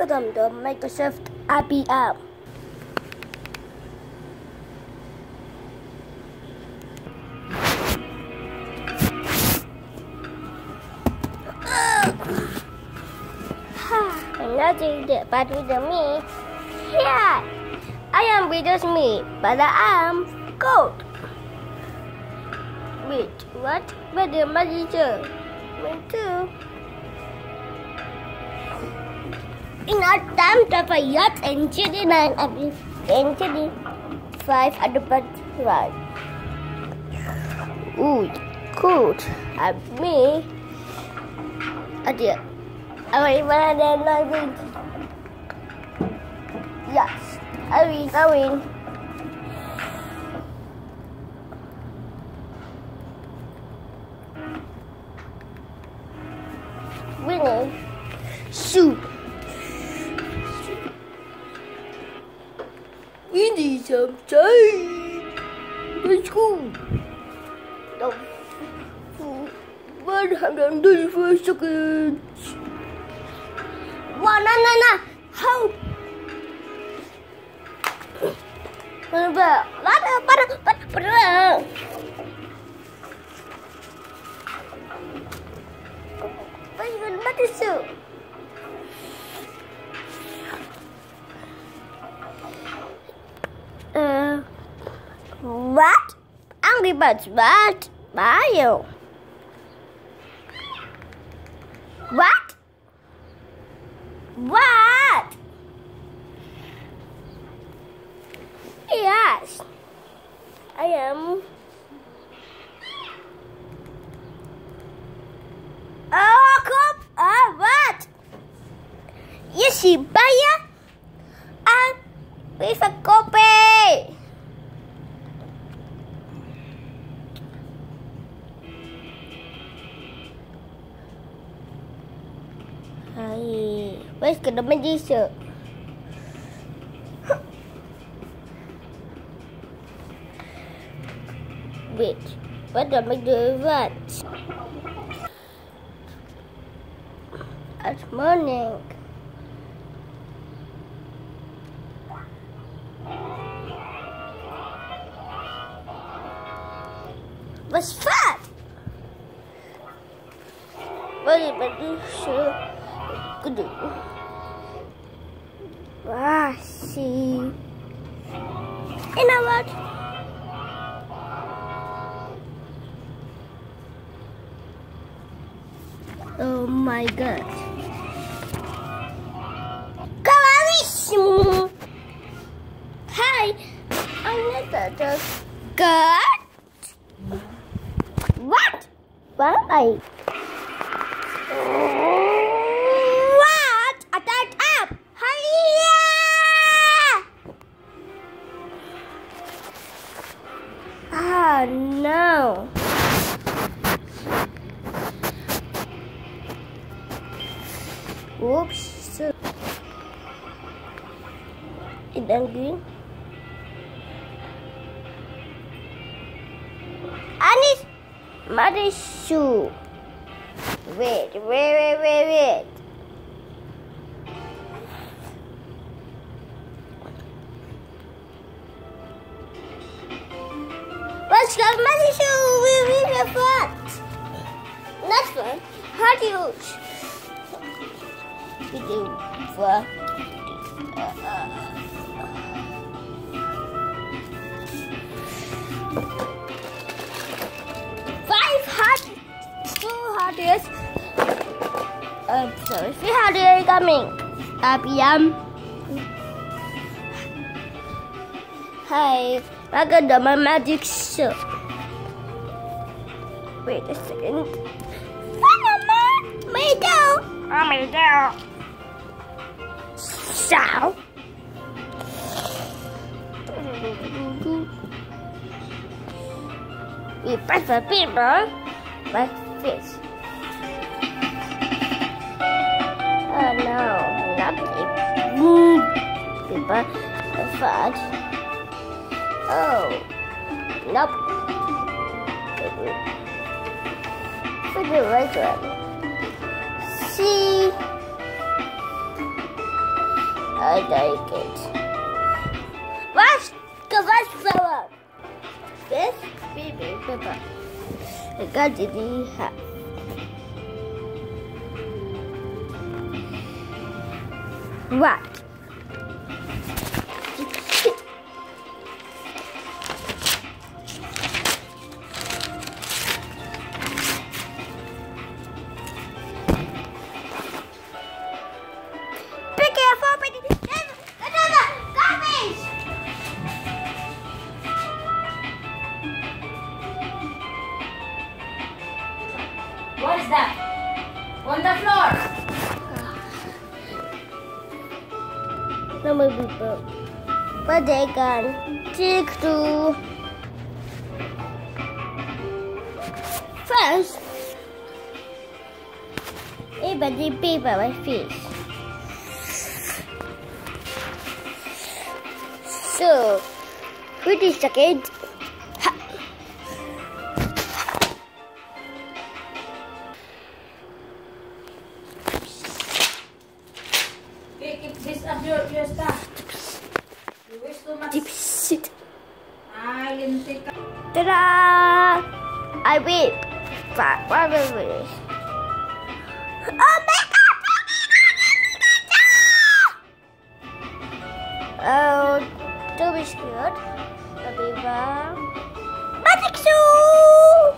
Welcome to Microsoft IBM. Nothing but with me. Here, I am with me, but I am cold. Wait, what? But the magic? Me too. In our time to a yacht and chili 9 and chili 5 at the right. Ooh, cool. And me. Adieu. I will. Yes, I win. Winning. Shoot. We need some time. Let's go. 134 seconds. No. Hold. What? Angry Birds, what? Mario. What? What? Yes, I am. What? Yes, you buy it with a copy. Hey, where's the magic? Wait, what do I make the event? It's morning. What's that? What is my good? See. You know what? Oh my God. Caríssimo. Hi, I'm not the God. What? Why? What? Attack up. Hiya! Ah, no. Oops. Idan green. Anis, mother shoe. Wait. What's the mother shoe? We the front. Next one. How do you? We do for 200. Sorry, 300 coming. IBM. Hi, I got my magic show. Wait a second. Me too. So. We prefer people like fish. Oh no, not people fudge. Oh, nope. For the right one. See. I like it. What's flower? This baby pepper. I got it in half. Right. What is that? On the floor. No more people. But they can take to first. Everybody paper my face. So, wait a second. Pick this up your stuff. You waste too much. Shit. You take. Ta-da! I win. What is this? Oh my god! Oh, don't be scared. Magic shoe!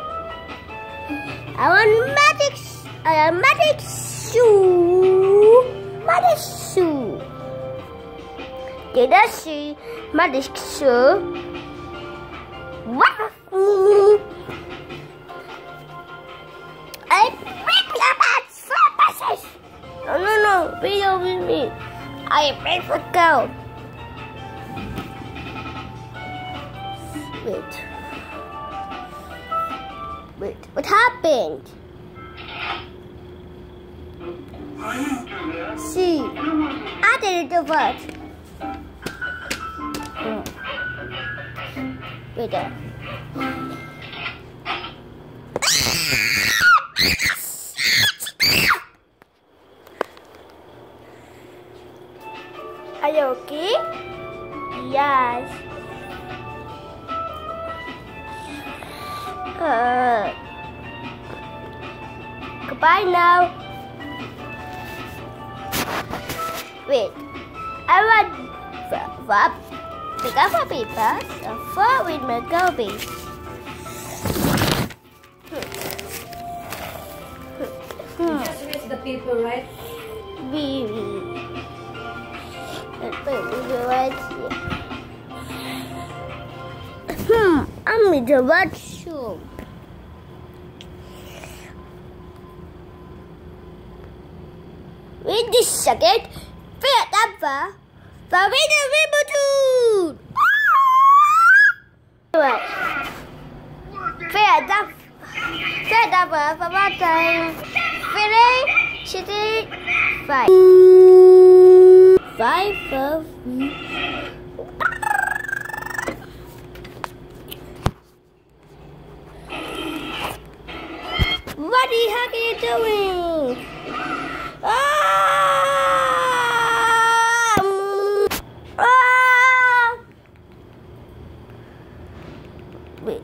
I want magic shoe. Magic shoe. Did I see magic shoe? What? I break your purposes. No. Be over me. I break the girl. Wait. What happened? See, I did it first. Wait there. Are you okay? Yes. Goodbye now. Wait, I want pick up a paper for with my garbage. Just waste the paper, right? Let's put it right here. I'm in the washroom. Wait a second. Fair number. For me the ribbon. Fair number for one time. Finish. City. 5. 5 of What the heck are you doing? Wait.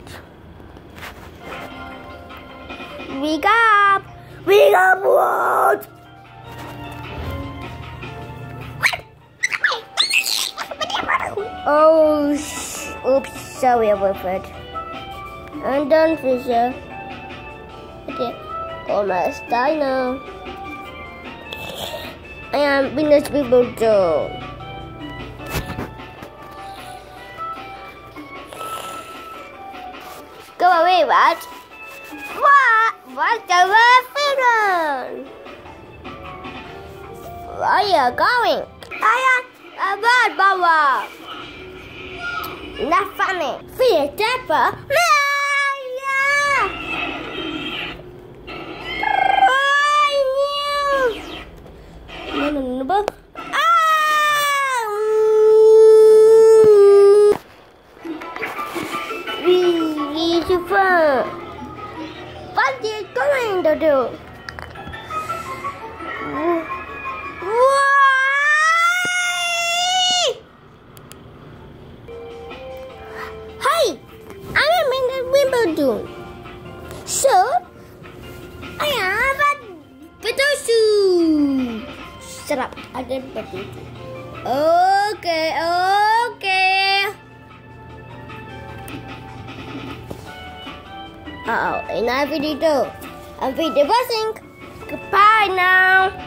We got what? Oh, oops, sorry about that. I'm done, Fisher. Okay, almost done now. I am finished people too. Go away, what? What's the feeling? Where are you going? A bird, Baba. Not funny. Fear Dapper. No. Beautiful. What are you going to do? What? soon. So, I have a potato. Shut up, I did potato. Okay. Uh-oh, enough potato. I'm feeding the blessing. Goodbye now.